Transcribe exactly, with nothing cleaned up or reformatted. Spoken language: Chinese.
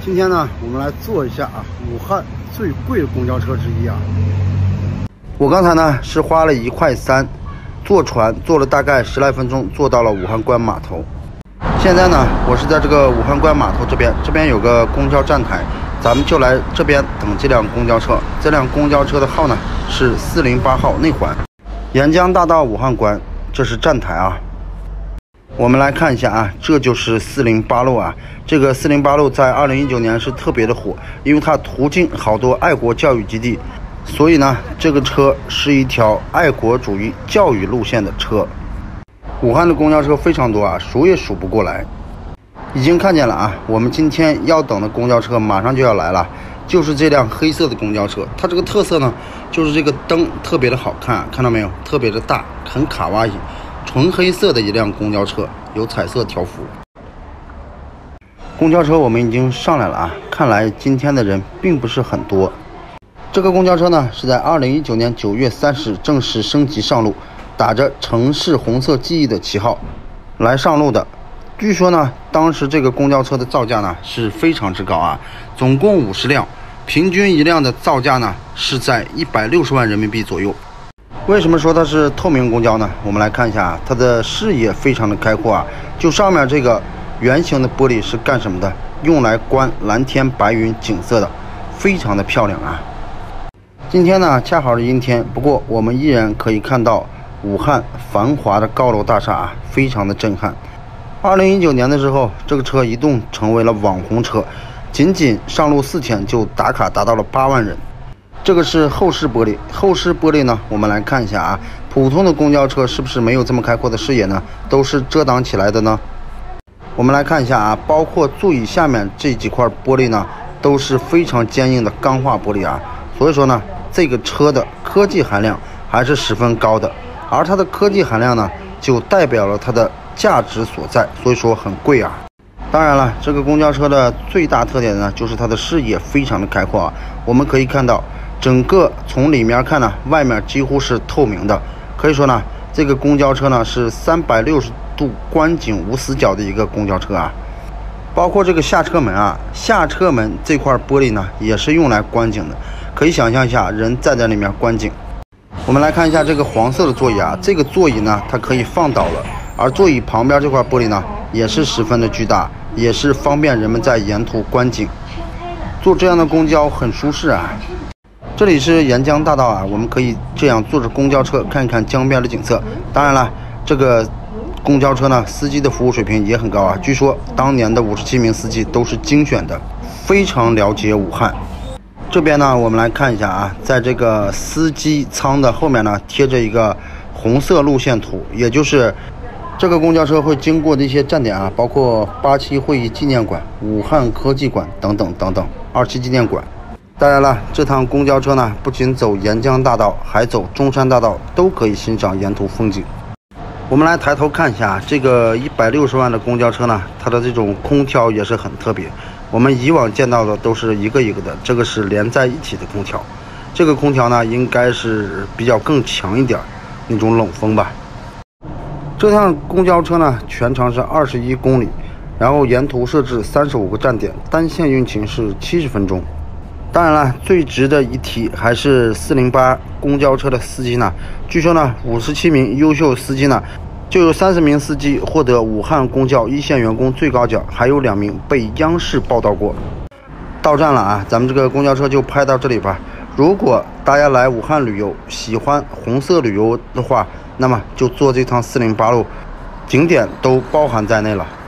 今天呢，我们来做一下啊，武汉最贵的公交车之一啊。我刚才呢是花了一块三，坐船坐了大概十来分钟，坐到了武汉关码头。现在呢，我是在这个武汉关码头这边，这边有个公交站台，咱们就来这边等这辆公交车。这辆公交车的号呢是四零八号内环，沿江大道武汉关，这是站台啊。我们来看一下啊，这就是四零八路啊。这个四零八路在二零一九年是特别的火，因为它途经好多爱国教育基地，所以呢，这个车是一条爱国主义教育路线的车。武汉的公交车非常多啊，数也数不过来。已经看见了啊，我们今天要等的公交车马上就要来了，就是这辆黑色的公交车。它这个特色呢，就是这个灯特别的好看，看到没有？特别的大，很卡哇伊。纯黑色的一辆公交车，有彩色条幅。公交车我们已经上来了啊，看来今天的人并不是很多。这个公交车呢是在二零一九年九月三十日正式升级上路，打着城市红色记忆的旗号来上路的。据说呢，当时这个公交车的造价呢是非常之高啊，总共五十辆，平均一辆的造价呢是在一百六十万人民币左右。为什么说它是透明公交呢？我们来看一下，它的视野非常的开阔啊。就上面这个圆形的玻璃是干什么的？用来观蓝天白云景色的，非常的漂亮啊。今天呢，恰好是阴天，不过我们依然可以看到武汉繁华的高楼大厦啊，非常的震撼。二零一九年的时候，这个车一度成为了网红车，仅仅上路四天就打卡达到了八万人。这个是后视玻璃，后视玻璃呢，我们来看一下啊，普通的公交车是不是没有这么开阔的视野呢？都是遮挡起来的呢。我们来看一下啊，包括座椅下面这几块玻璃呢，都是非常坚硬的钢化玻璃啊。所以说呢，这个车的科技含量还是十分高的，而它的科技含量呢，就代表了它的价值所在，所以说很贵啊。当然了，这个公交车的最大特点呢，就是它的视野非常的开阔啊。我们可以看到，整个从里面看呢，外面几乎是透明的，可以说呢，这个公交车呢是三百六十度观景无死角的一个公交车啊。包括这个下车门啊，下车门这块玻璃呢也是用来观景的，可以想象一下人站在里面观景。我们来看一下这个黄色的座椅啊，这个座椅呢它可以放倒了，而座椅旁边这块玻璃呢也是十分的巨大，也是方便人们在沿途观景。坐这样的公交很舒适啊。这里是沿江大道啊，我们可以这样坐着公交车看一看江边的景色。当然了，这个公交车呢，司机的服务水平也很高啊。据说当年的五十七名司机都是精选的，非常了解武汉。这边呢，我们来看一下啊，在这个司机舱的后面呢，贴着一个红色路线图，也就是这个公交车会经过的一些站点啊，包括八七会议纪念馆、武汉科技馆等等等等，二七纪念馆。当然了，这趟公交车呢，不仅走沿江大道，还走中山大道，都可以欣赏沿途风景。我们来抬头看一下这个一百六十万的公交车呢，它的这种空调也是很特别。我们以往见到的都是一个一个的，这个是连在一起的空调。这个空调呢，应该是比较更强一点那种冷风吧。这趟公交车呢，全长是二十一公里，然后沿途设置三十五个站点，单线运行是七十分钟。当然了，最值得一提还是四零八公交车的司机呢。据说呢，五十七名优秀司机呢，就有三十名司机获得武汉公交一线员工最高奖，还有两名被央视报道过。到站了啊，咱们这个公交车就拍到这里吧。如果大家来武汉旅游，喜欢红色旅游的话，那么就坐这趟四零八路，景点都包含在内了。